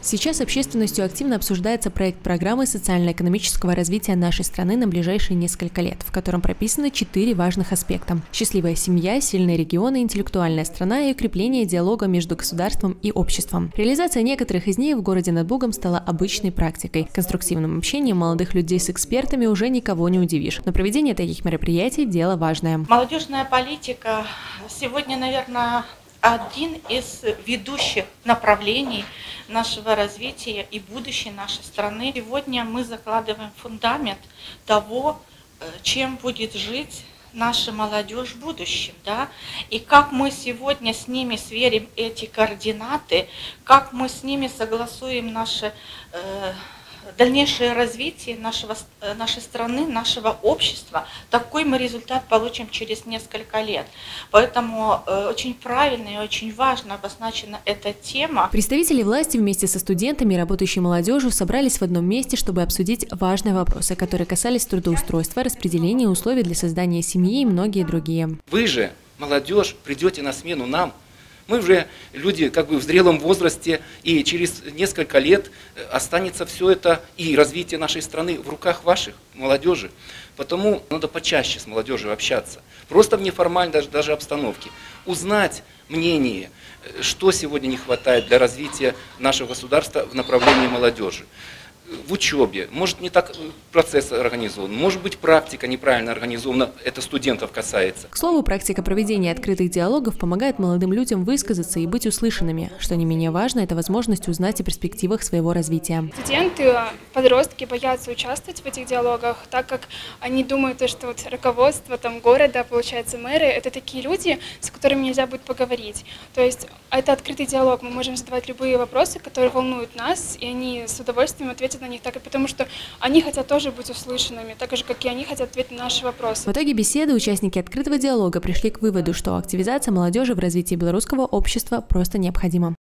Сейчас общественностью активно обсуждается проект программы социально-экономического развития нашей страны на ближайшие несколько лет, в котором прописаны 4 важных аспекта: счастливая семья, сильные регионы, интеллектуальная страна и укрепление диалога между государством и обществом. Реализация некоторых из них в городе над Бугом стала обычной практикой. Конструктивным общением молодых людей с экспертами уже никого не удивишь. Но проведение таких мероприятий – дело важное. Молодежная политика сегодня, наверное, один из ведущих направлений нашего развития и будущей нашей страны. Сегодня мы закладываем фундамент того, чем будет жить наша молодежь в будущем, да? И как мы сегодня с ними сверим эти координаты, как мы с ними согласуем наше дальнейшее развитие нашей страны, нашего общества, такой мы результат получим через несколько лет. Поэтому очень правильно и очень важно обозначена эта тема. Представители власти вместе со студентами и работающей молодежью собрались в одном месте, чтобы обсудить важные вопросы, которые касались трудоустройства, распределения условий для создания семьи и многие другие. Вы же, молодежь, придете на смену нам. Мы уже люди как бы в зрелом возрасте, и через несколько лет останется все это и развитие нашей страны в руках ваших, молодежи. Потому надо почаще с молодежью общаться, просто в неформальной даже обстановке, узнать мнение, что сегодня не хватает для развития нашего государства в направлении молодежи. В учебе, может, не так процесс организован, может быть, практика неправильно организована, это студентов касается. К слову, практика проведения открытых диалогов помогает молодым людям высказаться и быть услышанными. Что не менее важно, это возможность узнать о перспективах своего развития. Студенты, подростки боятся участвовать в этих диалогах, так как они думают, что вот руководство города, получается, мэры, это такие люди, с которыми нельзя будет поговорить. То есть это открытый диалог, мы можем задавать любые вопросы, которые волнуют нас, и они с удовольствием ответят на них, так и потому что они хотят тоже быть услышанными, так же, как и они хотят ответить на наши вопросы. В итоге беседы участники открытого диалога пришли к выводу, что активизация молодежи в развитии белорусского общества просто необходима.